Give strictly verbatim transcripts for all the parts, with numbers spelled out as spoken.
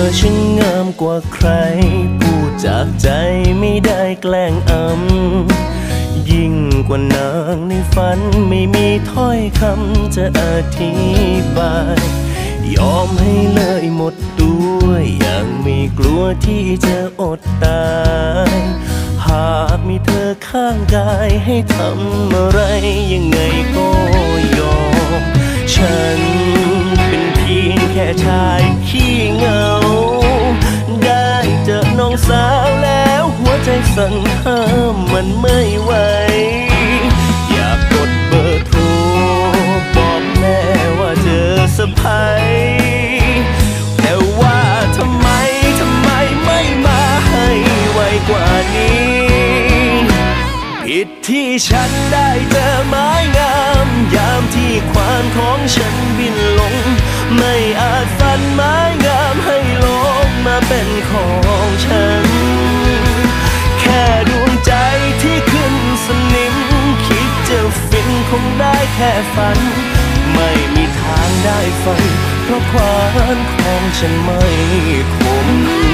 ช่างงามกว่าใครพูดจากใจไม่ได้แกล้งอำยิ่งกว่านางในฝันไม่มีถ้อยคำจะอธิบายยอมให้เลยหมดตัวอย่างไม่กลัวที่จะอดตายหากมีเธอข้างกายให้ทำอะไรยังไงก็ยอมฉันเป็นเพียงแค่ชายขี้เหงาได้เจอน้องสาวแล้วหัวใจสั่นห้ามมันไม่ไหวอยากกดเบอร์โทรบอกแม่ว่าเจอสะพ้ายแต่ว่าทำไมทำไมไม่มาให้ไวกว่านี้ผิดที่ฉันได้เจอไม้งามยามที่ควานของฉันบินลงไม่อาจฝันไม้งามให้ลงมาเป็นของฉันแค่ดวงใจที่ขึ้นสนิมคิดจะฟินคงได้แค่ฝันไม่มีทางได้ฝันเพราะควานของฉันไม่คม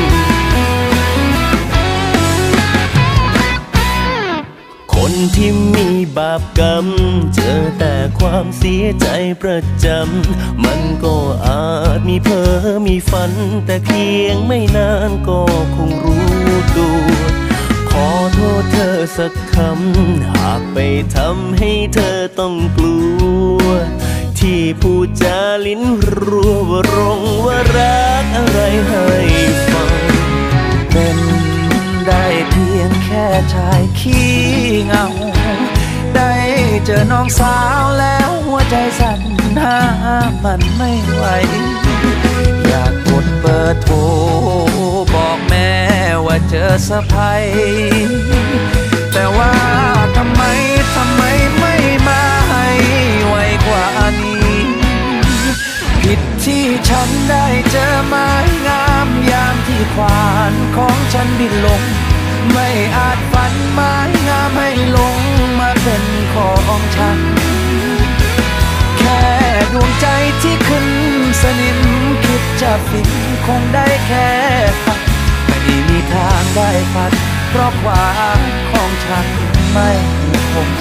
คนที่มีบาปกรรมเจอแต่ความเสียใจประจำมันก็อาจมีเพ้อมีฝันแต่เพียงไม่นานก็คงรู้ตัวขอโทษเธอสักคำหากไปทำให้เธอต้องกลัวที่พูดจาลิ้นรัวว่ารงว่ารักอะไรให้ฟังเป็นได้เพียงแค่ชายขี้เหงาได้เจอน้องสาวแล้วหัวใจสั่นห้ามมันไม่ไหวอยากกดเบอร์โทรบอกแม่ว่าเจอสะพ้ายแต่ว่าทำไมทำไมไม่มาให้ไวกว่านี้ผิดที่ฉันได้เจอไม้งามยามที่ควานของฉันบินลงไม่อาจฝันไม้งามให้ลงมาเป็นของฉันแค่ดวงใจที่ขึ้นสนิมคิดจะฟินคงได้แค่ฝันไม่มีทางได้ฝันเพราะความของฉันไม่คง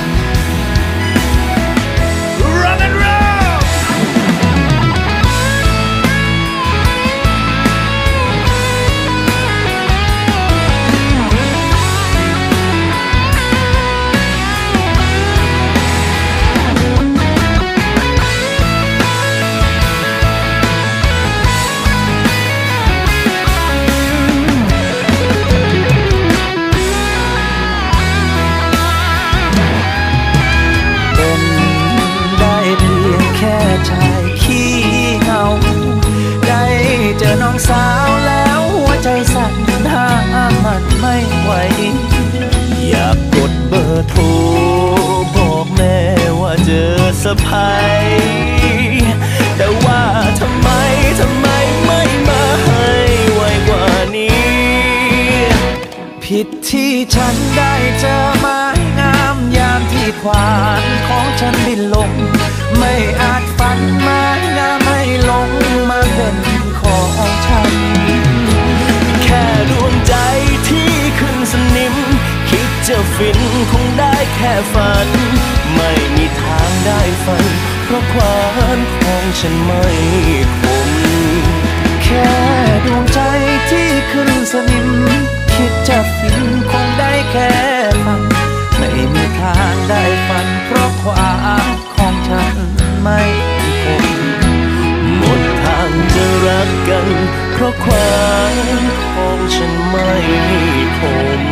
Rock and rollชายขี้เหงาได้เจอน้องสาวแล้วหัวใจสั่นห้ามมันไม่ไหวอยากกดเบอร์โทรบอกแม่ว่าเจอสะพ้ายแต่ว่าทำไมทำไมไม่มาให้ไวกว่านี้ผิดที่ฉันได้เจอไม้งามยามที่ควานของฉันบินลงไม่อาจฝันไม้งามให้ลงมาเป็นของฉันแค่ดวงใจที่ขึ้นสนิมคิดจะฟินคงได้แค่ฝันไม่มีทางได้ฝันเพราะความของฉันไม่คมแค่ดวงใจที่ขึ้นสนิมคิดจะฟินคงได้แค่ฝันไม่มีทางได้ฝันเพราะความของฉันไม่คงหมดทางจะรักกันเพราะความของฉันไม่คม